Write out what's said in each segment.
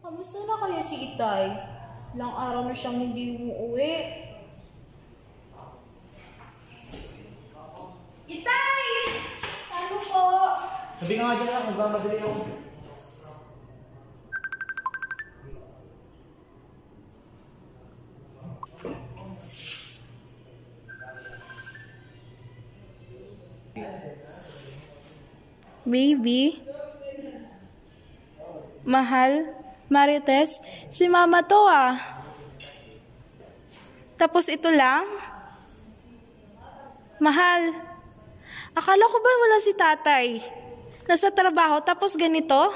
Kamusta na kaya si Itay? Ilang araw na siyang hindi umuwi. Itay! Ano po? Sabi nga dyan lang, magmamadali ako. Baby? Mahal? Marites? Si Mama to ah. Tapos ito lang? Mahal? Akala ko ba wala si tatay? Nasa trabaho tapos ganito?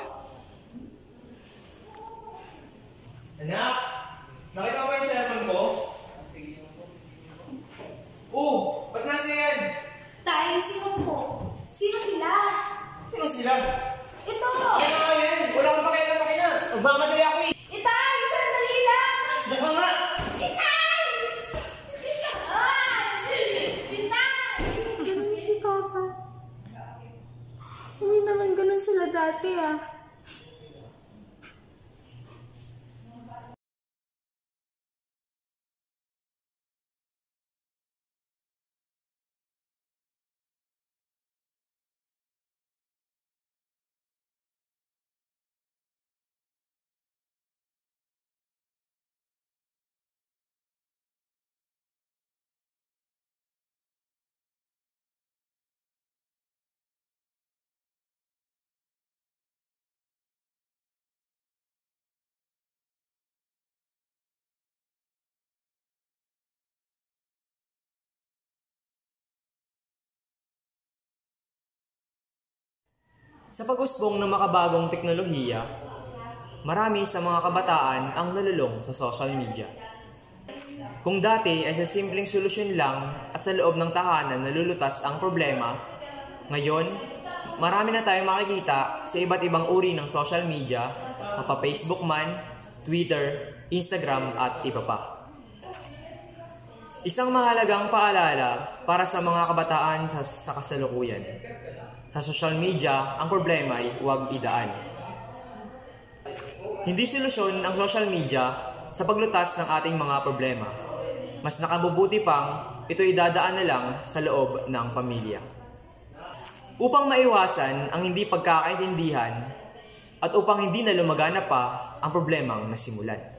Anak! Nakita mo ba yung cellphone ko? Oo! Ba't nasa yan? Tay, sino po? Sino sila? Sino sila? Ito! Ano nga yan? Wala akong pakialam na. Magmamadali ako eh! Itay! Sandali lang! Diyan ka nga! Itay! Itay! Ganun si Papa. Hindi naman ganun sila dati ah. Sa pag-usbong ng makabagong teknolohiya, marami sa mga kabataan ang nalulong sa social media. Kung dati ay sa simpleng solusyon lang at sa loob ng tahanan nalulutas ang problema, ngayon, marami na tayong makikita sa iba't ibang uri ng social media, mapa-Facebook man, Twitter, Instagram at iba pa. Isang mahalagang paalala para sa mga kabataan sa kasalukuyan. Sa social media, ang problema ay huwag idaan. Hindi solusyon ang social media sa paglutas ng ating mga problema. Mas nakabubuti pang ito idadaan na lang sa loob ng pamilya. Upang maiwasan ang hindi pagkakaintindihan at upang hindi na lumagana pa ang problemang nasimulan.